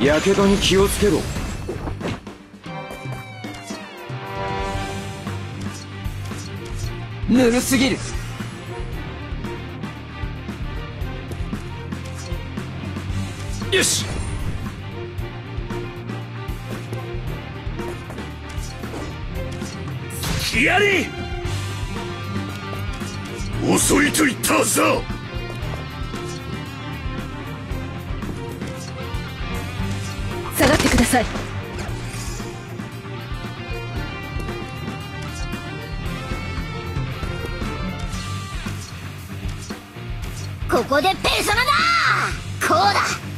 やけどに気をつけろ。 ぬるすぎる。 よし。 やれ。遅いと言ったはずだ。 下がってください。 ここでペルソナだ。こうだ。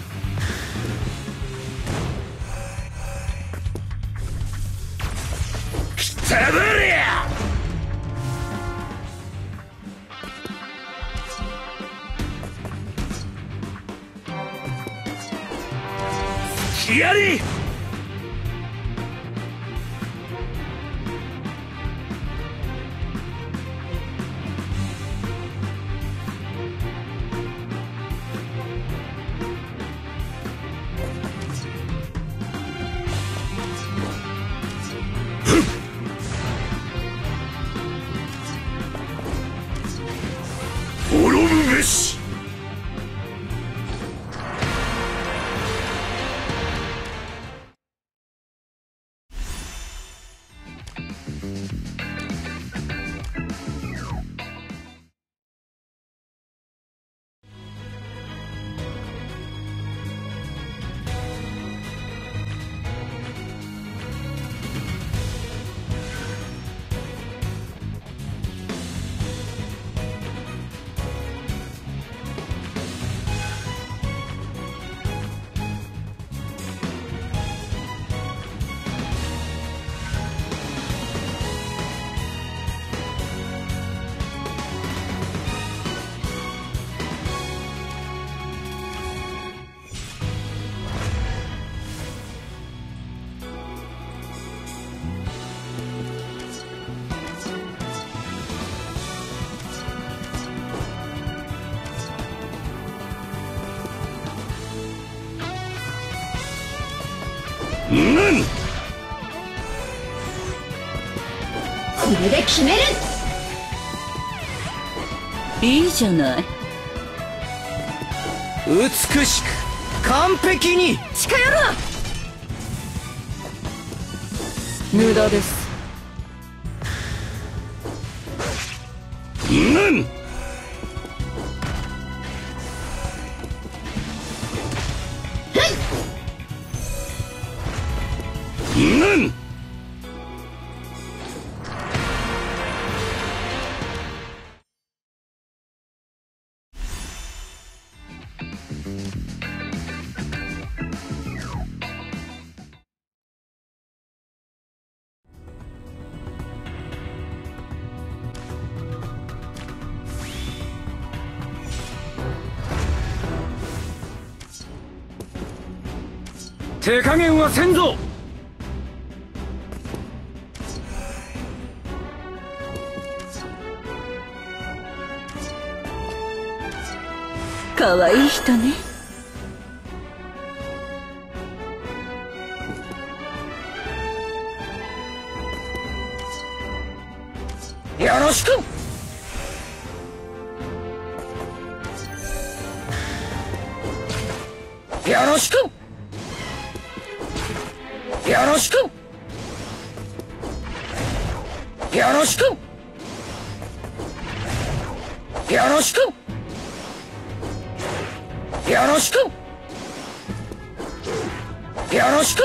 くたばれや。やれ。滅ぶべし。 これで決める。 いいじゃない。 美しく完璧に。 近寄るな。無駄です。 手加減はせんぞ。 可愛い人ね。 よろしく。よろしく。よろしく。よろしく。よろしく。よろしく。よろしく。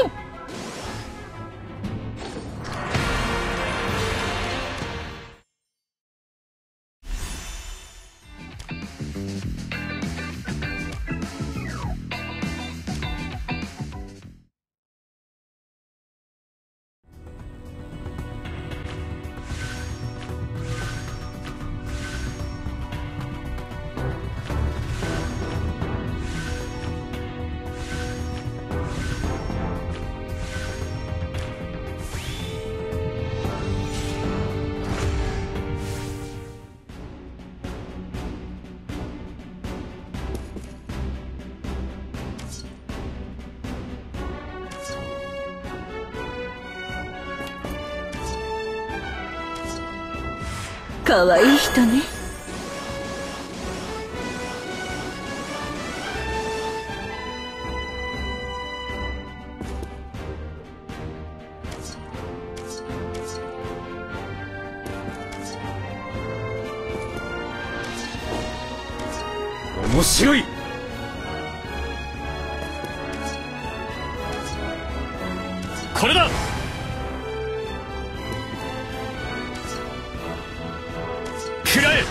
かわいい人ね。 面白い。 これだ。食らえ。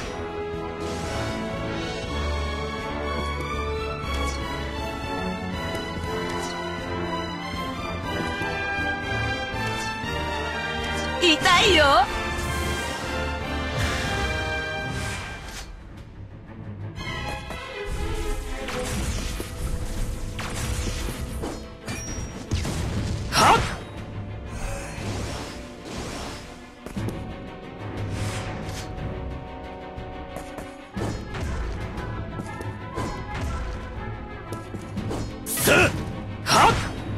痛いよ。 はっ。さあ、はっ。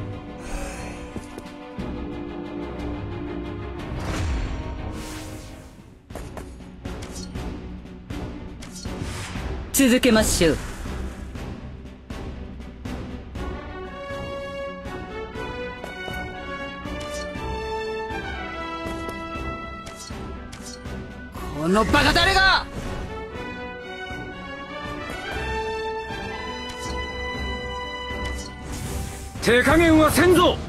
続けましょう。 このバカ誰が。 手加減はせんぞ。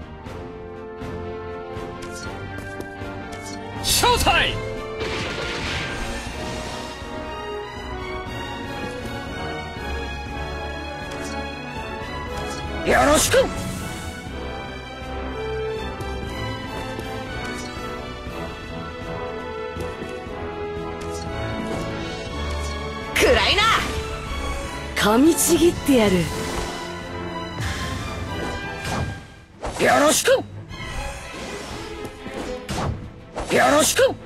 ショータイム。 よろしく。 暗いな。噛みちぎってやる。 よろしく。よろしく。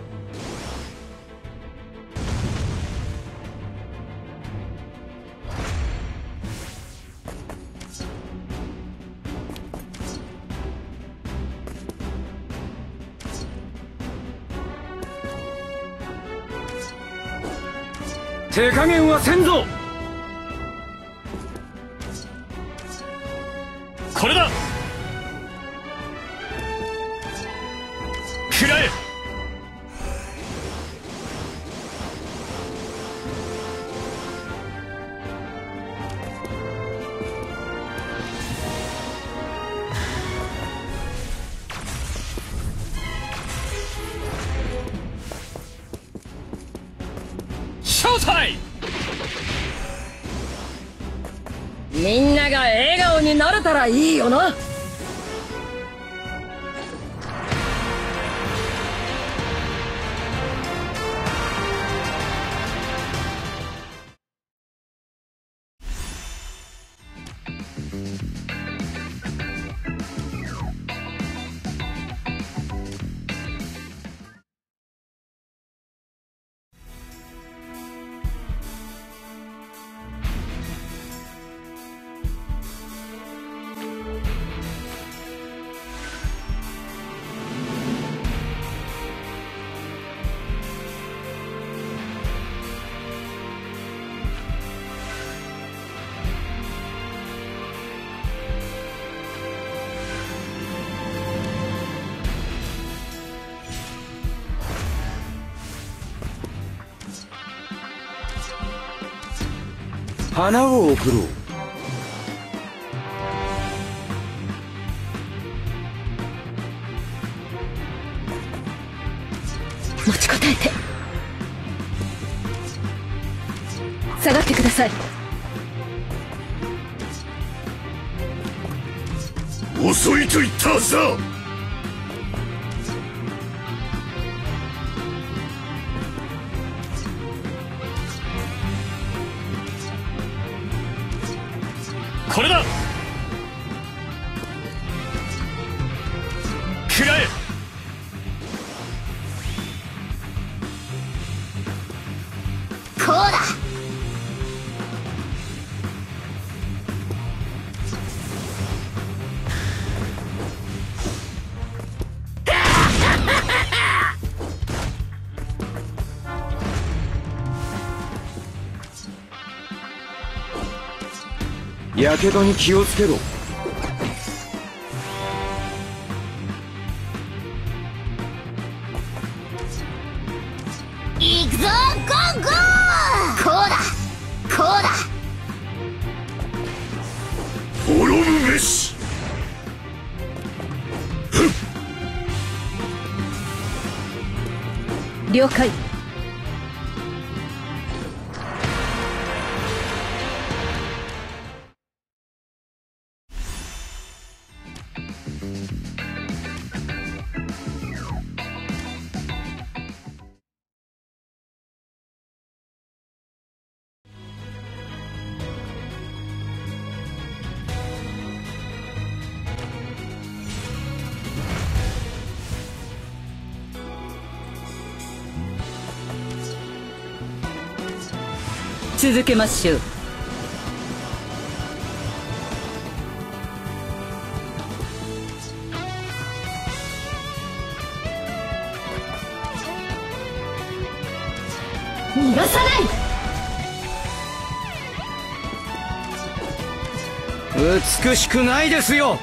手加減はせんぞ。 これだ。食らえ。ショータイム。 みんなが笑顔になれたらいいよな。 花を贈ろう。 持ちこたえて。下がってください。 遅いと言ったはずだ。これだ。食らえ。 こうだ。 やけどに気をつけろ。 行くぞゴーゴー。こうだこうだ。 滅ぶべし。 了解。続けましょう。 逃がさない。 美しくないですよ。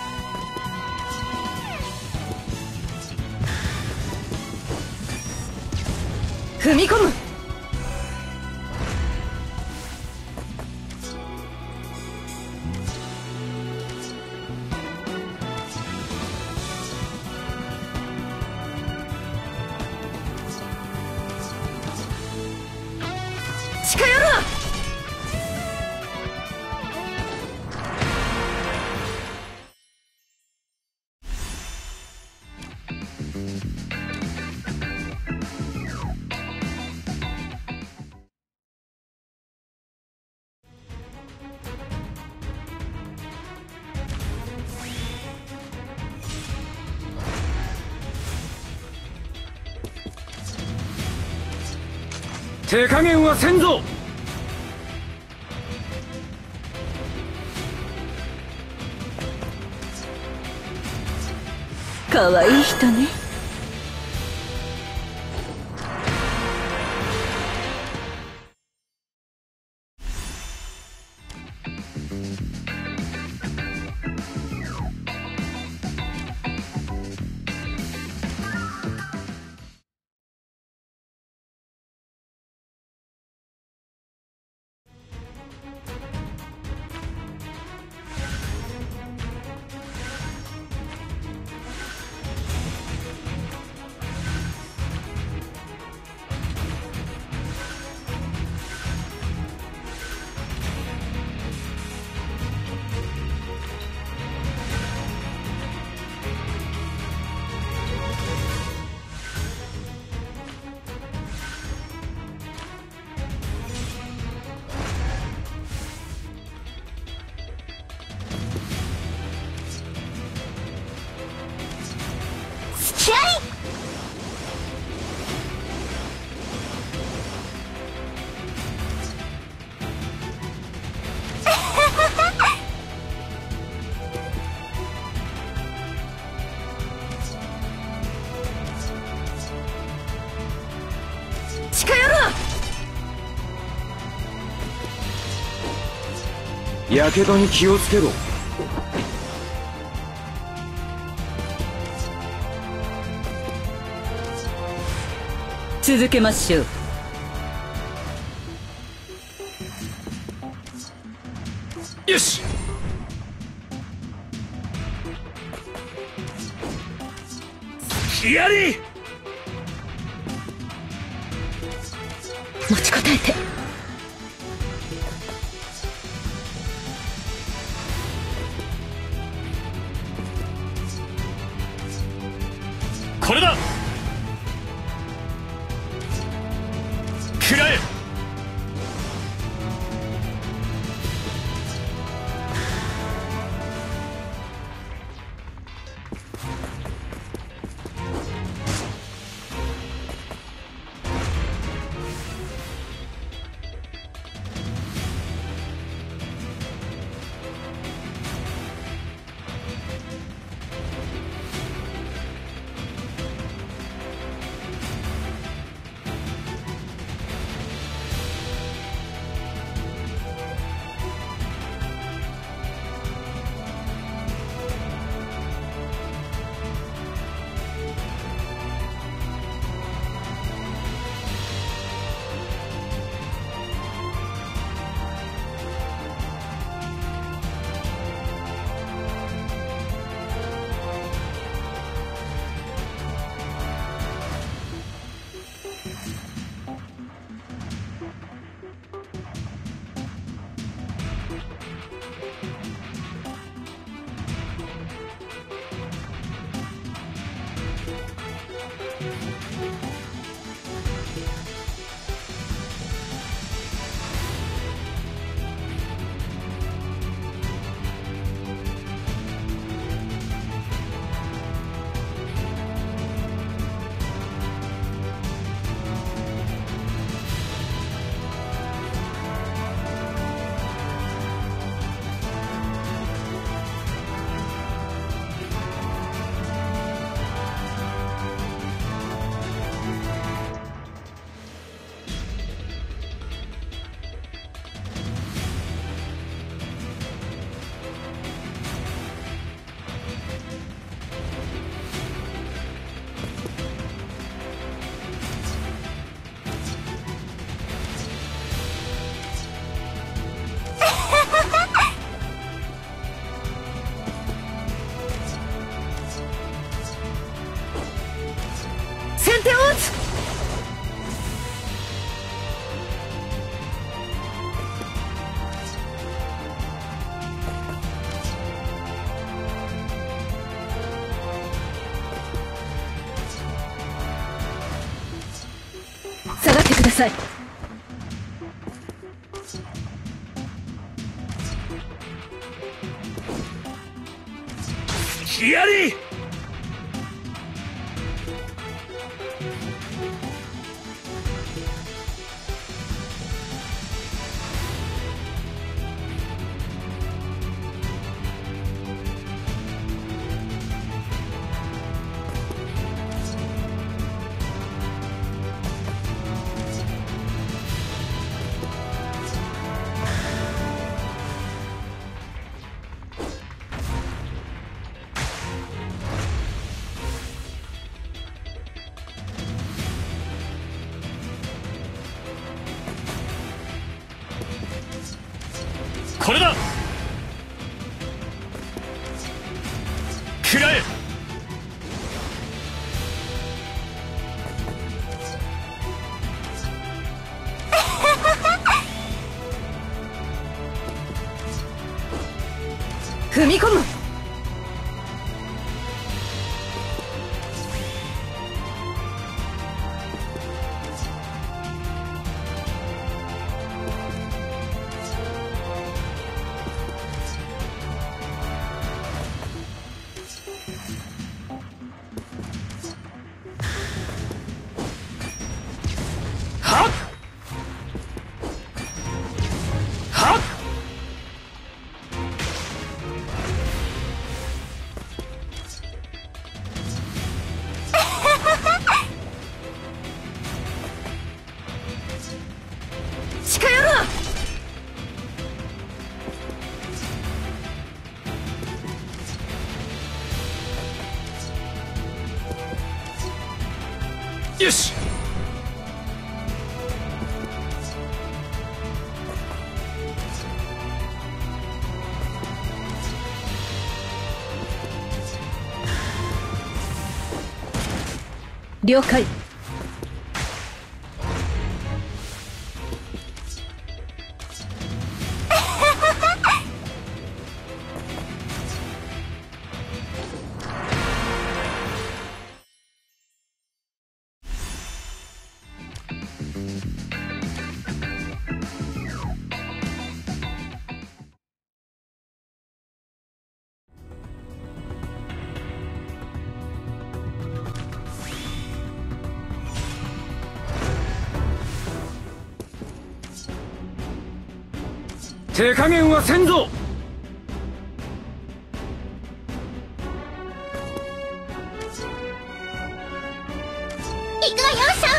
踏み込む。近寄るな。 手加減はせんぞ。 かわいい人ね。 気合い。 近寄るな。 やけどに気をつけろ。 続けましょう。 よし。 やり。 持ちこたえて。 これだ。食らえ。 さい。 気あり。これだ。食らえ。 踏み込む。 はっはっ。 近寄るな。 よし。 了解。 手加減はせんぞ。 行くわよ少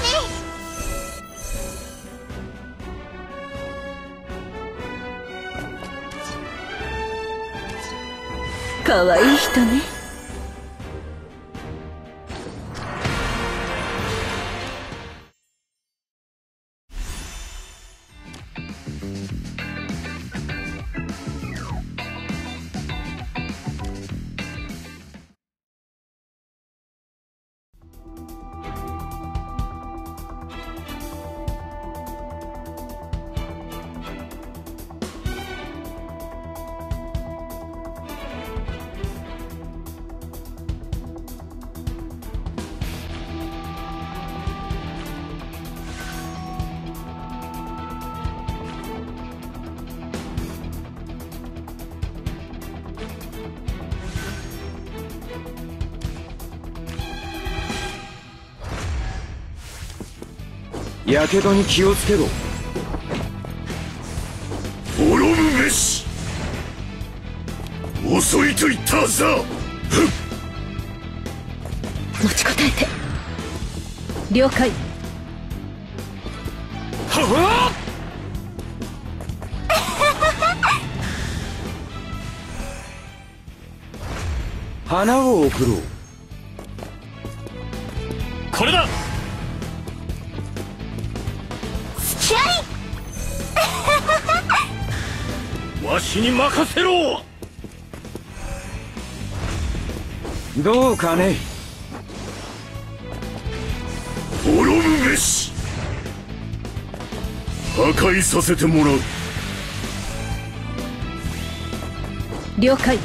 年。 かわいい人ね。 やけどに気をつけろ。 滅ぶべし。遅いと言ったはずだ。 持ちこたえて。了解。 はっ。 花を送ろう。 これだ。 気合い。 わしに任せろ。 どうかね。 滅ぶべし。破壊させてもらう。 了解。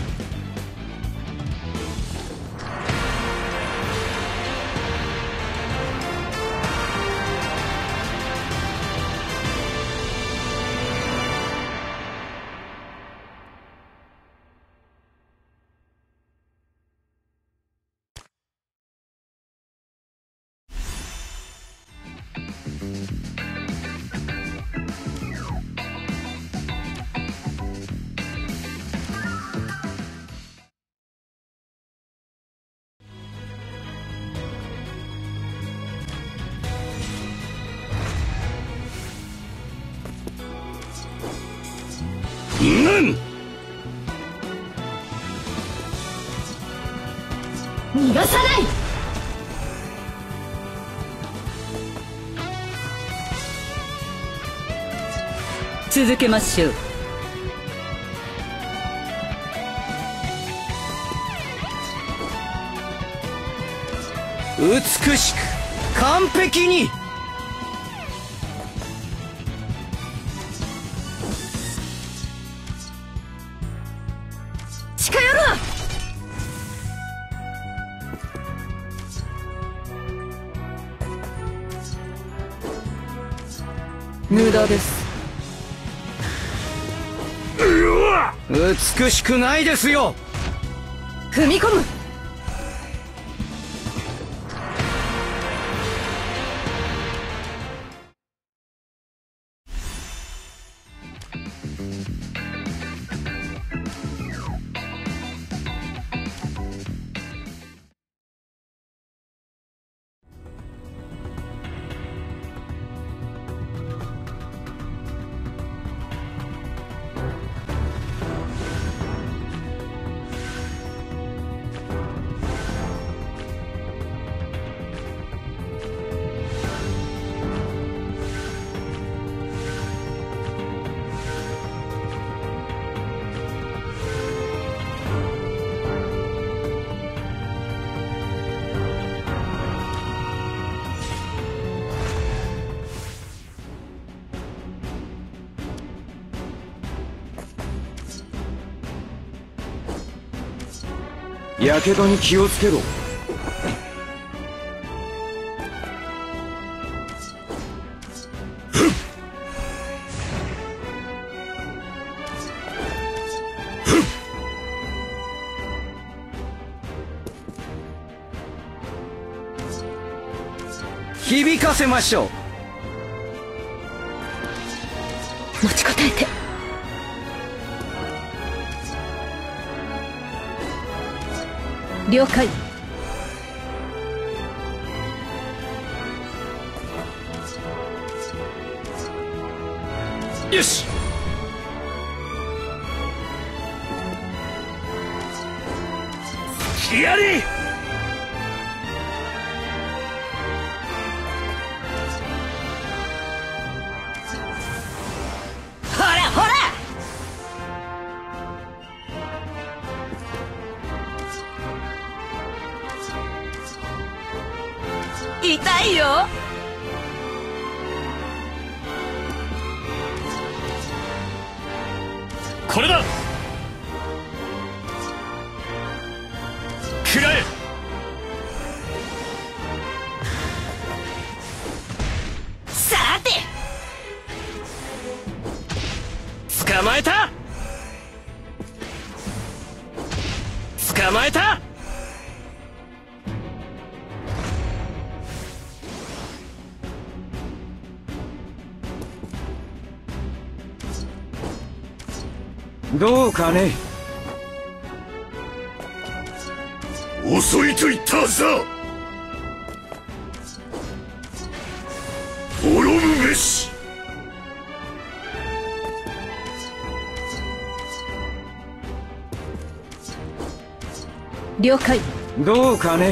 ん。 逃がさない。 続けましょう。 美しく完璧に。 近寄るな。 無駄です。 美しくないですよ。 踏み込む。 やけどに気をつけろ。 響かせましょう。 持ちこたえて。 了解。 よし。やれ。 ほらほら。痛いよ。 これだ。食らえ。 さて。 捕まえた。捕まえた。 どうかね。 遅いと言ったはずだ。滅ぶべし。 了解。 どうかね。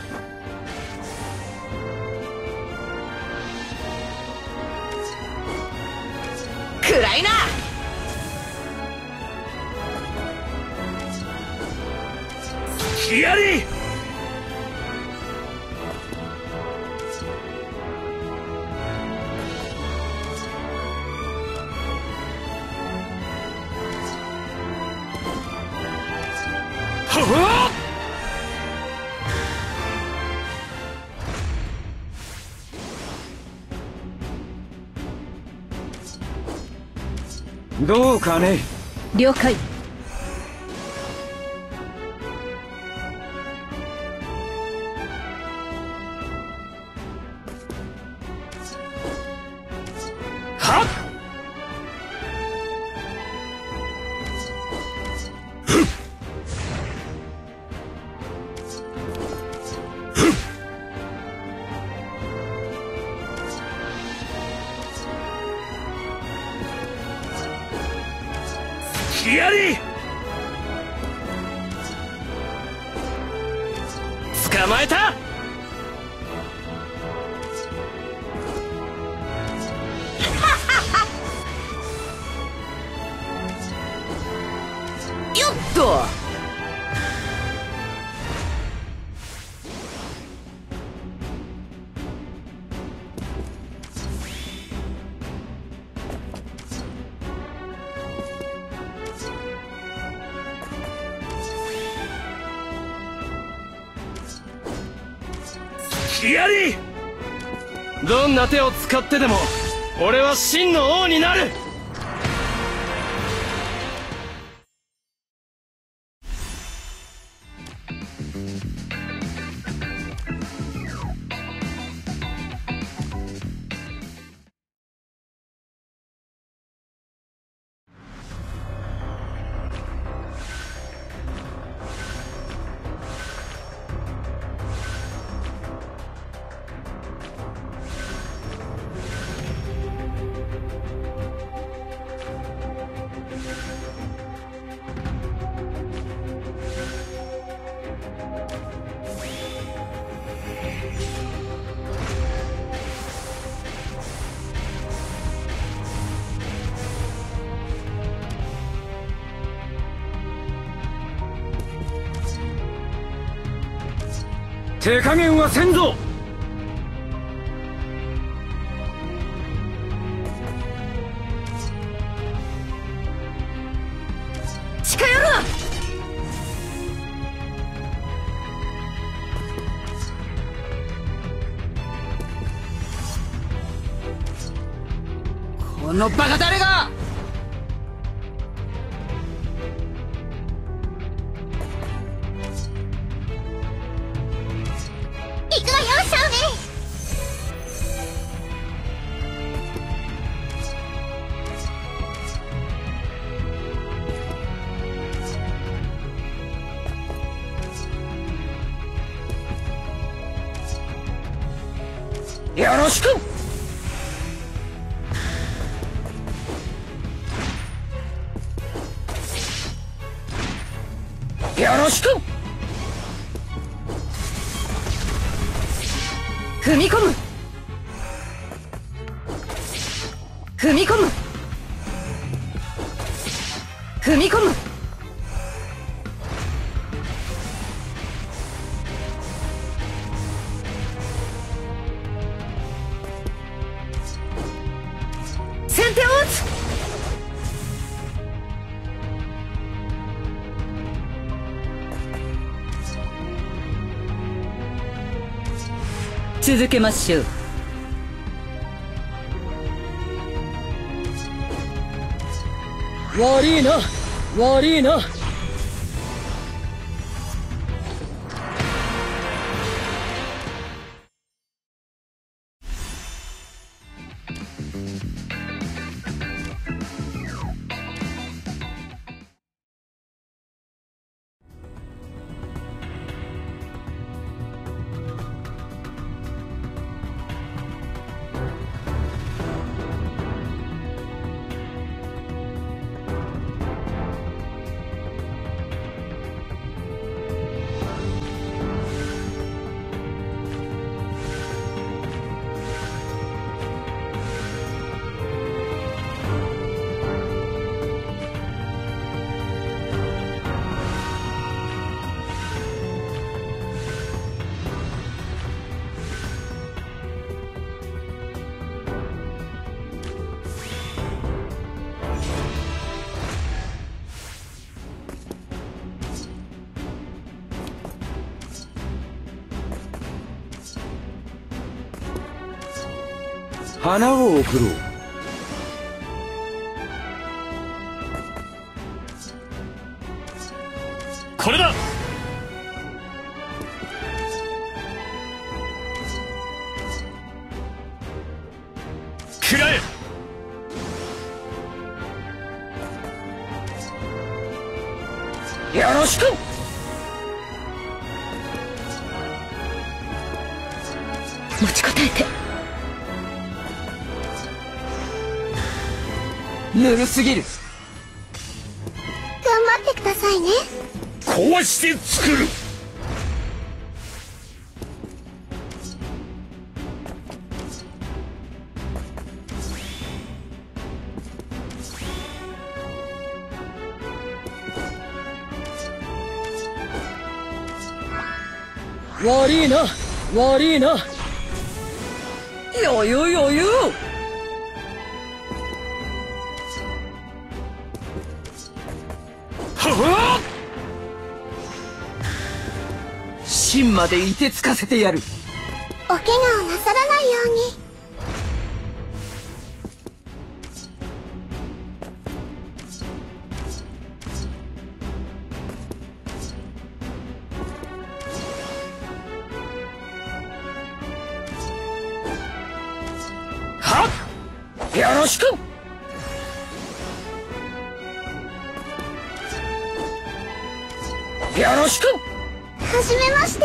暗いな。 やれ。 ははどうかね。 了解。 はっ。 隙あり。 捕まえた。 よっと。 隙あり。 どんな手を使ってでも俺は真の王になる。 手加減はせんぞ。 近寄るな。このバカ誰が。 行くわよ少年。 よろしく。よろしく。踏み込む。踏み込む。踏み込む。先手を打つ。続けましょう。悪いな悪いな。 花を贈ろう。 これだ。食らえ。 よろしく。持ちこたえて。 ぬるすぎる。 さいね。 壊して作る。 悪いな悪いな。余裕余裕。 は芯まで凍てつかせてやる。 お怪我をなさらないように。 よろしく。よろしく。 はじめまして。